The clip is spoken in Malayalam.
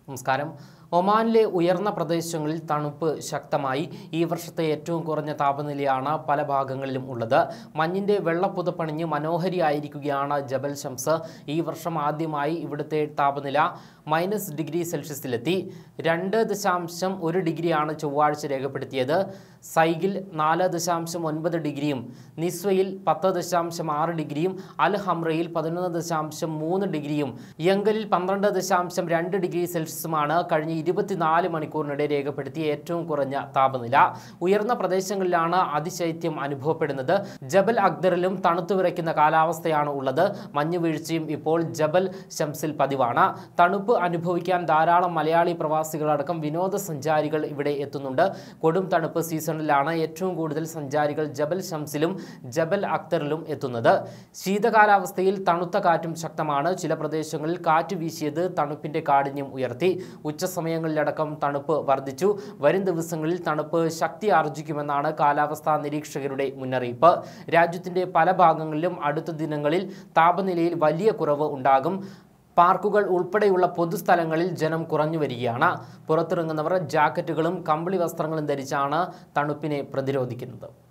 നമസ്കാരം. ഒമാനിലെ ഉയർന്ന പ്രദേശങ്ങളിൽ തണുപ്പ് ശക്തമായി. ഈ വർഷത്തെ ഏറ്റവും കുറഞ്ഞ താപനിലയാണ് പല ഭാഗങ്ങളിലും ഉള്ളത്. മഞ്ഞിന്റെ വെള്ളപ്പുതപ്പണിഞ്ഞ് മനോഹരിയായിരിക്കുകയാണ് ജബൽ ഷംസ്. ഈ വർഷം ആദ്യമായി ഇവിടുത്തെ താപനില -°C 2.1 ഡിഗ്രിയാണ് ചൊവ്വാഴ്ച രേഖപ്പെടുത്തിയത്. സൈഗിൽ 4.9 ഡിഗ്രിയും നിസ്വയിൽ 10.6 ഡിഗ്രിയും അൽ ഹംറയിൽ 11.3 ഡിഗ്രിയും യങ്കലിൽ 12.2 ഡിഗ്രി സെൽഷ്യസുമാണ് കഴിഞ്ഞ 24 മണിക്കൂറിനിടെ രേഖപ്പെടുത്തിയ ഏറ്റവും കുറഞ്ഞ താപനില. ഉയർന്ന പ്രദേശങ്ങളിലാണ് അതിശൈത്യം അനുഭവപ്പെടുന്നത്. ജബൽ അക്ദറിലും തണുത്തു വിറയ്ക്കുന്ന കാലാവസ്ഥയാണ് ഉള്ളത്. മഞ്ഞുവീഴ്ചയും ഇപ്പോൾ ജബൽ ഷംസിൽ പതിവാണ്. തണുപ്പ് അനുഭവിക്കാൻ ധാരാളം മലയാളി പ്രവാസികളടക്കം വിനോദസഞ്ചാരികൾ ഇവിടെ എത്തുന്നുണ്ട്. കൊടും തണുപ്പ് സീസണിലാണ് ഏറ്റവും കൂടുതൽ സഞ്ചാരികൾ ജബൽ ഷംസിലും ജബൽ അക്ദറിലും എത്തുന്നത്. ശീതകാലാവസ്ഥയിൽ തണുത്ത കാറ്റും ശക്തമാണ്. ചില പ്രദേശങ്ങളിൽ കാറ്റ് വീശിയത് തണുപ്പിന്റെ കാഠിന്യം ഉയർത്തി. ഉച്ചസമയങ്ങളിലടക്കം തണുപ്പ് വർദ്ധിച്ചു. വരും ദിവസങ്ങളിൽ തണുപ്പ് ശക്തി ആർജിക്കുമെന്നാണ് കാലാവസ്ഥാ നിരീക്ഷകരുടെ മുന്നറിയിപ്പ്. രാജ്യത്തിന്റെ പല ഭാഗങ്ങളിലും അടുത്ത ദിനങ്ങളിൽ താപനിലയിൽ വലിയ കുറവ് ഉണ്ടാകും. പാർക്കുകൾ ഉൾപ്പെടെയുള്ള പൊതുസ്ഥലങ്ങളിൽ ജനം കുറഞ്ഞു വരികയാണ്. പുറത്തിറങ്ങുന്നവർ ജാക്കറ്റുകളും കമ്പിളി വസ്ത്രങ്ങളും ധരിച്ചാണ് തണുപ്പിനെ പ്രതിരോധിക്കുന്നത്.